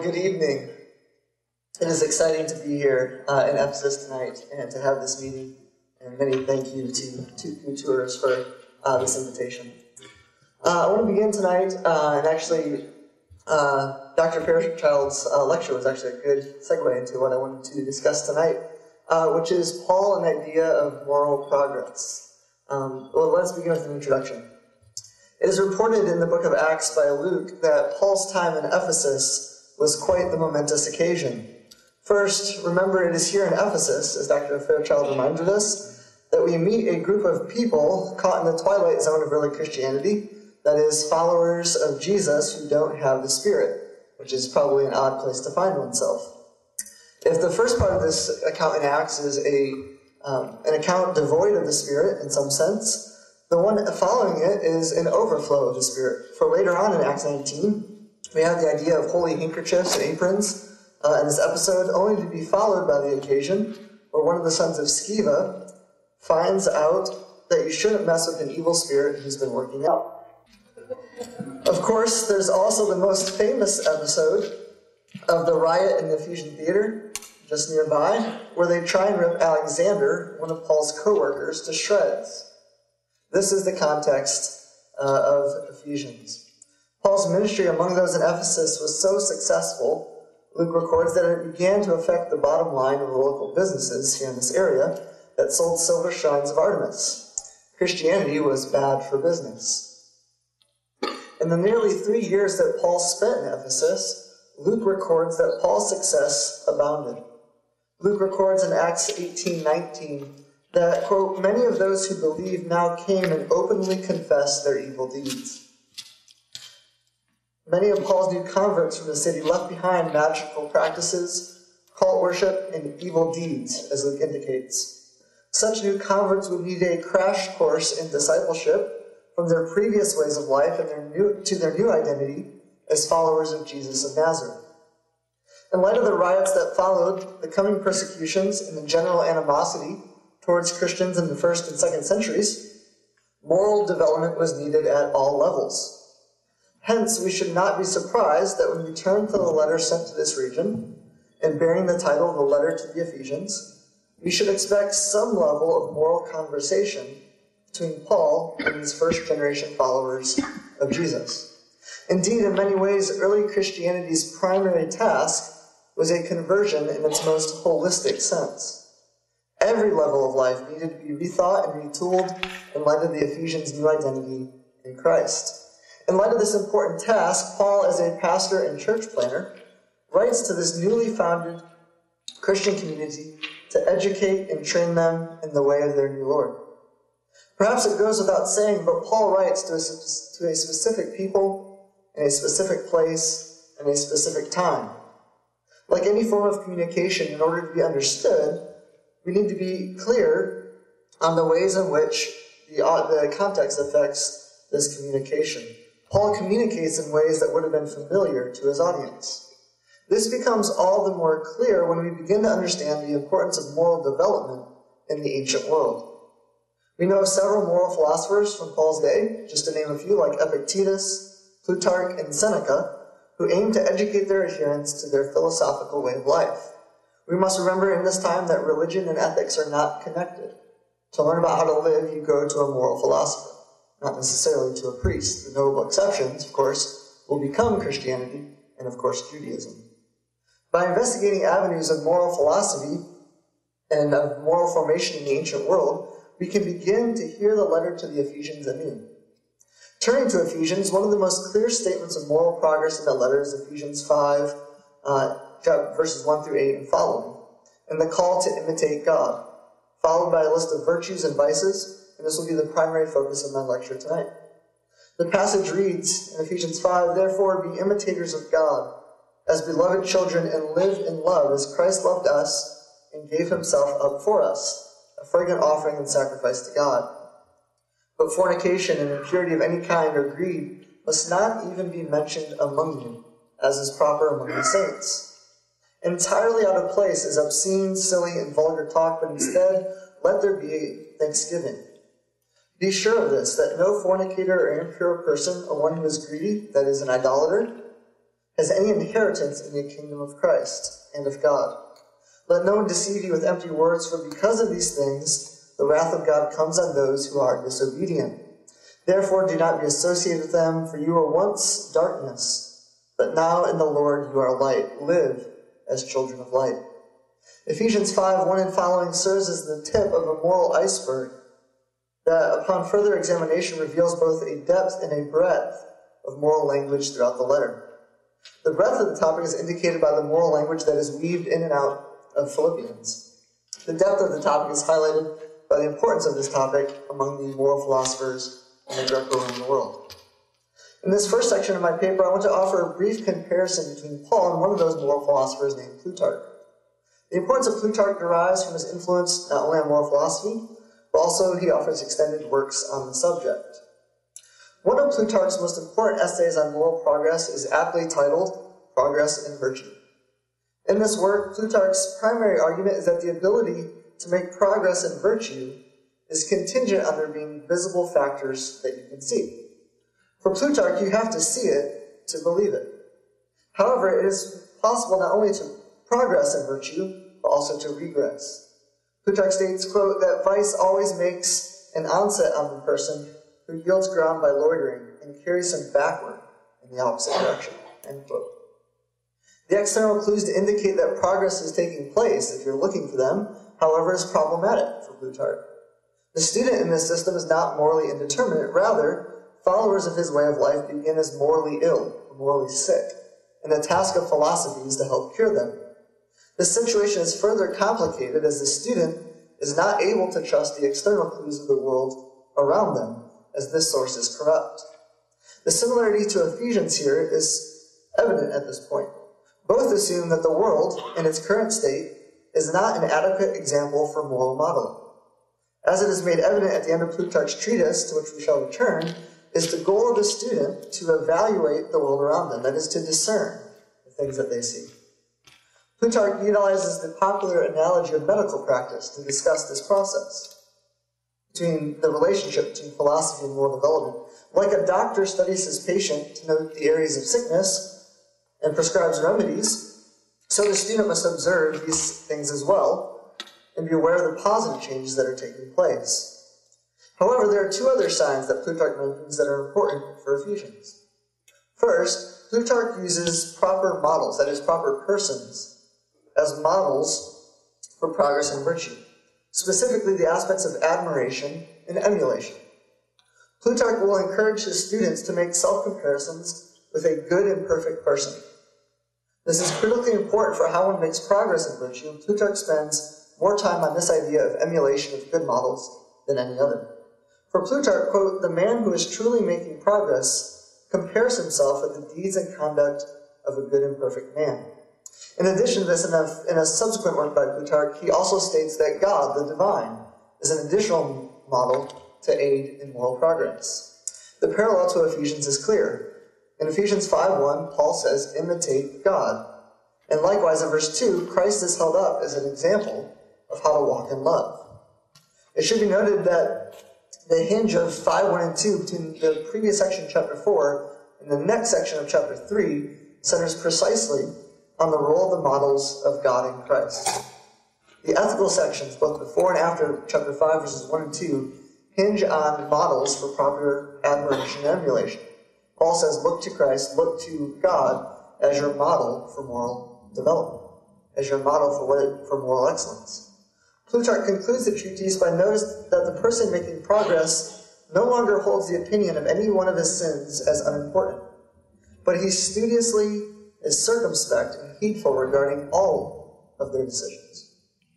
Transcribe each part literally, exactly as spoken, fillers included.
good evening. It is exciting to be here uh, in Ephesus tonight and to have this meeting. And many thank you to two tours for uh, this invitation. Uh, I want to begin tonight, uh, and actually, uh, Doctor Fairchild's uh, lecture was actually a good segue into what I wanted to discuss tonight, uh, which is Paul and the idea of moral progress. Um, well, let's begin with an introduction. It is reported in the book of Acts by Luke that Paul's time in Ephesus was quite the momentous occasion. First, remember it is here in Ephesus, as Doctor Fairchild reminded us, that we meet a group of people caught in the twilight zone of early Christianity, that is, followers of Jesus who don't have the Spirit, which is probably an odd place to find oneself. If the first part of this account in Acts is a um, an account devoid of the Spirit in some sense, the one following it is an overflow of the Spirit. For later on in Acts nineteen, we have the idea of holy handkerchiefs and aprons uh, in this episode, only to be followed by the occasion where one of the sons of Sceva finds out that you shouldn't mess with an evil spirit who's been working out. Of course, there's also the most famous episode of the riot in the Ephesian Theater, just nearby, where they try and rip Alexander, one of Paul's co-workers, to shreds. This is the context uh, of Ephesians. Paul's ministry among those in Ephesus was so successful, Luke records, that it began to affect the bottom line of the local businesses here in this area that sold silver shrines of Artemis. Christianity was bad for business. In the nearly three years that Paul spent in Ephesus, Luke records that Paul's success abounded. Luke records in Acts eighteen nineteen that, quote, many of those who believed now came and openly confessed their evil deeds. Many of Paul's new converts from the city left behind magical practices, cult worship, and evil deeds, as Luke indicates. Such new converts would need a crash course in discipleship from their previous ways of life and their new, to their new identity as followers of Jesus of Nazareth. In light of the riots that followed, the coming persecutions, and the general animosity towards Christians in the first and second centuries, moral development was needed at all levels. Hence, we should not be surprised that when we turn to the letter sent to this region, and bearing the title of the letter to the Ephesians, we should expect some level of moral conversation between Paul and his first generation followers of Jesus. Indeed, in many ways, early Christianity's primary task was a conversion in its most holistic sense. Every level of life needed to be rethought and retooled in light of the Ephesians' new identity in Christ. In light of this important task, Paul, as a pastor and church planner, writes to this newly founded Christian community to educate and train them in the way of their new Lord. Perhaps it goes without saying, but Paul writes to a, to a specific people, in a specific place, and a specific time. Like any form of communication, in order to be understood, we need to be clear on the ways in which the, uh, the context affects this communication. Paul communicates in ways that would have been familiar to his audience. This becomes all the more clear when we begin to understand the importance of moral development in the ancient world. We know of several moral philosophers from Paul's day, just to name a few, like Epictetus, Plutarch, and Seneca, who aimed to educate their adherents to their philosophical way of life. We must remember in this time that religion and ethics are not connected. To learn about how to live, you go to a moral philosopher, not necessarily to a priest. The notable exceptions, of course, will become Christianity and, of course, Judaism. By investigating avenues of moral philosophy and of moral formation in the ancient world, we can begin to hear the letter to the Ephesians anew. Turning to Ephesians, one of the most clear statements of moral progress in that letter is Ephesians five, uh, verses one through eight and following, and the call to imitate God, followed by a list of virtues and vices, and this will be the primary focus of my lecture tonight. The passage reads in Ephesians five, therefore be imitators of God, as beloved children, and live in love as Christ loved us and gave himself up for us, a fragrant offering and sacrifice to God. But fornication and impurity of any kind or greed must not even be mentioned among you, as is proper among the saints. Entirely out of place is obscene, silly, and vulgar talk, but instead let there be thanksgiving. Be sure of this, that no fornicator or impure person, or one who is greedy, that is, an idolater, has any inheritance in the kingdom of Christ and of God. Let no one deceive you with empty words, for because of these things the wrath of God comes on those who are disobedient. Therefore do not be associated with them, for you were once darkness, but now in the Lord you are light. Live as children of light. Ephesians five, one and following serves as the tip of a moral iceberg that, upon further examination, reveals both a depth and a breadth of moral language throughout the letter. The breadth of the topic is indicated by the moral language that is weaved in and out of Philippians. The depth of the topic is highlighted by the importance of this topic among the moral philosophers in the Greco-Roman world. In this first section of my paper, I want to offer a brief comparison between Paul and one of those moral philosophers named Plutarch. The importance of Plutarch derives from his influence not only on moral philosophy, but also he offers extended works on the subject. One of Plutarch's most important essays on moral progress is aptly titled Progress in Virtue. In this work, Plutarch's primary argument is that the ability to make progress in virtue is contingent on there being visible factors that you can see. For Plutarch, you have to see it to believe it. However, it is possible not only to progress in virtue, but also to regress. Plutarch states, quote, that vice always makes an onset on the person who yields ground by loitering and carries him backward in the opposite direction, end quote. The external clues to indicate that progress is taking place, if you're looking for them, however, is problematic for Plutarch. The student in this system is not morally indeterminate. Rather, followers of his way of life begin as morally ill, or morally sick, and the task of philosophy is to help cure them. The situation is further complicated as the student is not able to trust the external clues of the world around them, as this source is corrupt. The similarity to Ephesians here is evident at this point. Both assume that the world, in its current state, is not an adequate example for moral modeling. As it is made evident at the end of Plutarch's treatise, to which we shall return, is the goal of the student to evaluate the world around them, that is, to discern the things that they see. Plutarch utilizes the popular analogy of medical practice to discuss this process between the relationship between philosophy and moral development. Like a doctor studies his patient to note the areas of sickness and prescribes remedies, so the student must observe these things as well and be aware of the positive changes that are taking place. However, there are two other signs that Plutarch mentions that are important for Ephesians. First, Plutarch uses proper models, that is, proper persons, as models for progress and virtue, specifically the aspects of admiration and emulation. Plutarch will encourage his students to make self-comparisons with a good and perfect person. This is critically important for how one makes progress in virtue, and Plutarch spends more time on this idea of emulation of good models than any other. For Plutarch, quote, the man who is truly making progress compares himself with the deeds and conduct of a good and perfect man. In addition to this, in a, in a subsequent work by Plutarch, he also states that God, the divine, is an additional model to aid in moral progress. The parallel to Ephesians is clear. In Ephesians five one, Paul says, imitate God. And likewise in verse two, Christ is held up as an example of how to walk in love. It should be noted that the hinge of five one and two between the previous section of chapter four and the next section of chapter three centers precisely on the role of the models of God in Christ. The ethical sections, both before and after chapter five, verses one and two, hinge on models for proper admiration and emulation. Paul says, look to Christ, look to God as your model for moral development, as your model for, what, for moral excellence. Plutarch concludes the treatise by noticing that the person making progress no longer holds the opinion of any one of his sins as unimportant, but he studiously is circumspect and heedful regarding all of their decisions.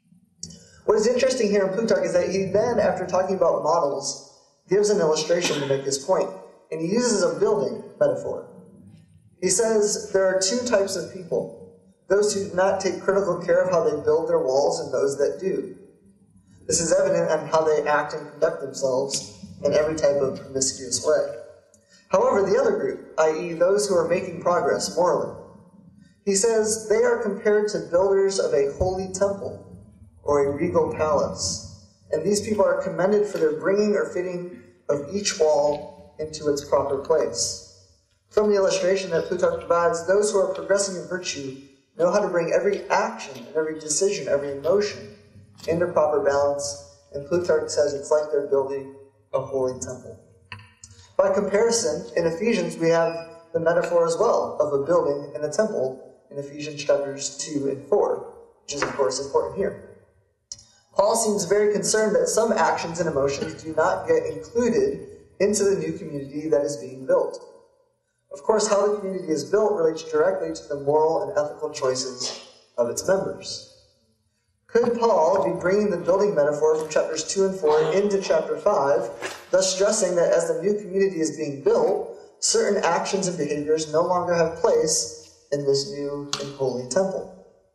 What is interesting here in Plutarch is that he then, after talking about models, gives an illustration to make his point, and he uses a building metaphor. He says there are two types of people, those who do not take critical care of how they build their walls and those that do. This is evident in how they act and conduct themselves in every type of promiscuous way. However, the other group, that is those who are making progress morally, he says they are compared to builders of a holy temple or a regal palace, and these people are commended for their bringing or fitting of each wall into its proper place. From the illustration that Plutarch provides, those who are progressing in virtue know how to bring every action and every decision, every emotion into proper balance, and Plutarch says it's like they're building a holy temple. By comparison, in Ephesians we have the metaphor as well of a building and a temple in Ephesians chapters two and four, which is of course important here. Paul seems very concerned that some actions and emotions do not get included into the new community that is being built. Of course, how the community is built relates directly to the moral and ethical choices of its members. Could Paul be bringing the building metaphor from chapters two and four into chapter five, thus stressing that as the new community is being built, certain actions and behaviors no longer have place in this new and holy temple?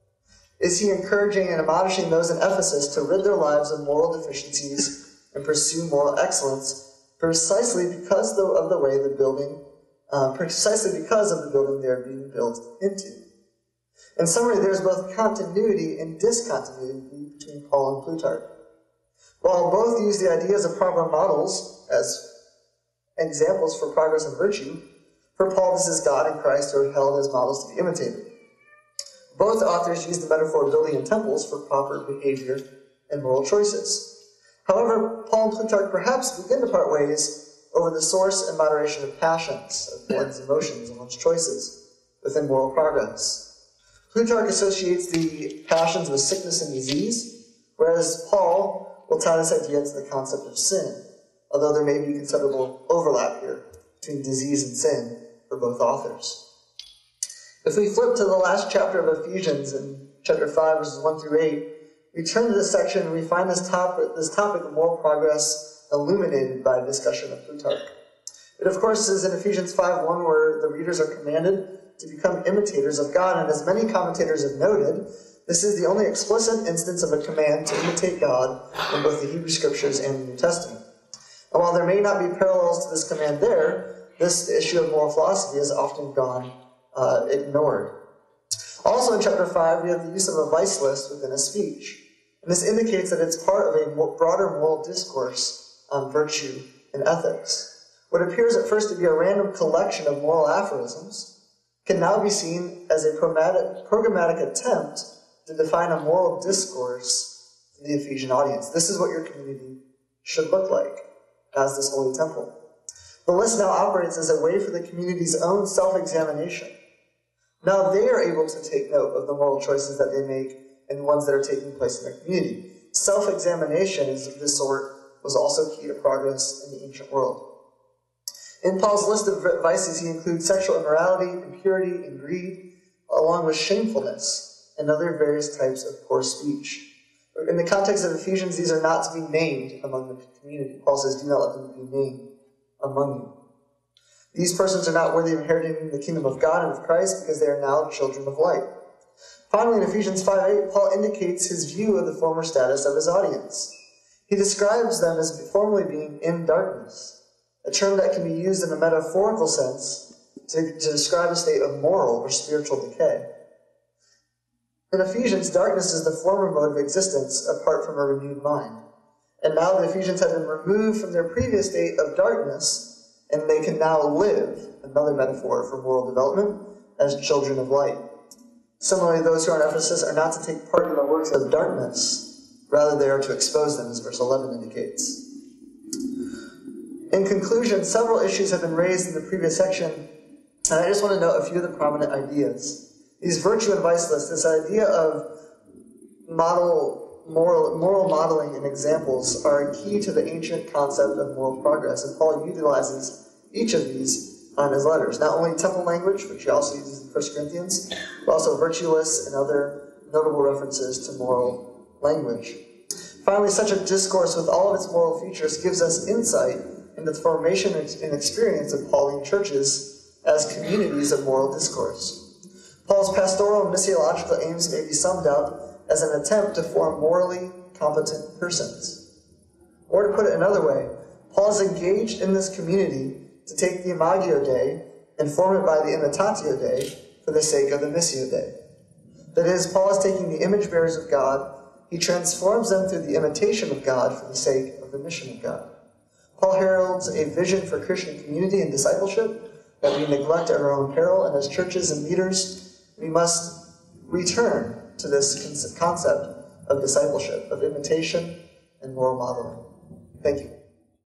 Is he encouraging and admonishing those in Ephesus to rid their lives of moral deficiencies and pursue moral excellence precisely because of the way the building Uh, precisely because of the building they are being built into? In summary, there is both continuity and discontinuity between Paul and Plutarch. While both use the ideas of proper models as examples for progress and virtue, for Paul this is God and Christ who are held as models to be imitated. Both authors use the metaphor of building in temples for proper behavior and moral choices. However, Paul and Plutarch perhaps begin to part ways over the source and moderation of passions, of one's emotions and one's choices within moral progress. Plutarch associates the passions with sickness and disease, whereas Paul will tie this idea to the concept of sin, although there may be considerable overlap here between disease and sin for both authors. If we flip to the last chapter of Ephesians in chapter five, verses one through eight, we turn to this section and we find this topic, this topic of moral progress illuminated by a discussion of Plutarch. It, of course, is in Ephesians five one where the readers are commanded to become imitators of God, and as many commentators have noted, this is the only explicit instance of a command to imitate God in both the Hebrew Scriptures and the New Testament. And while there may not be parallels to this command there, this issue of moral philosophy has often gone uh, ignored. Also in chapter five, we have the use of a vice list within a speech. And this indicates that it's part of a broader moral discourse on virtue and ethics. What appears at first to be a random collection of moral aphorisms can now be seen as a programmatic attempt to define a moral discourse to the Ephesian audience. This is what your community should look like as this holy temple. The list now operates as a way for the community's own self-examination. Now they are able to take note of the moral choices that they make and the ones that are taking place in their community. Self-examination is of this sort was also key to progress in the ancient world. In Paul's list of vices, he includes sexual immorality, impurity, and greed, along with shamefulness and other various types of poor speech. In the context of Ephesians, these are not to be named among the community. Paul says, do not let them be named among you. These persons are not worthy of inheriting the kingdom of God and of Christ because they are now children of light. Finally, in Ephesians five eight, Paul indicates his view of the former status of his audience. He describes them as formerly being in darkness, a term that can be used in a metaphorical sense to, to describe a state of moral or spiritual decay. In Ephesians, darkness is the former mode of existence apart from a renewed mind. And now the Ephesians have been removed from their previous state of darkness, and they can now live, another metaphor for moral development, as children of light. Similarly, those who are in Ephesus are not to take part in the works of darkness. Rather, they are to expose them, as verse eleven indicates. In conclusion, several issues have been raised in the previous section, and I just want to note a few of the prominent ideas. These virtue and vice lists, this idea of model, moral, moral modeling and examples are a key to the ancient concept of moral progress, and Paul utilizes each of these on his letters. Not only temple language, which he also uses in First Corinthians, but also virtue lists and other notable references to moral language. Finally, such a discourse with all of its moral features gives us insight into the formation and experience of Pauline churches as communities of moral discourse. Paul's pastoral and missiological aims may be summed up as an attempt to form morally competent persons. Or to put it another way, Paul is engaged in this community to take the Imagio Dei and form it by the Imitatio Dei for the sake of the Missio Dei. That is, Paul is taking the image bearers of God. He transforms them through the imitation of God for the sake of the mission of God. Paul heralds a vision for Christian community and discipleship that we neglect at our own peril, and as churches and leaders, we must return to this concept of discipleship, of imitation and moral modeling. Thank you.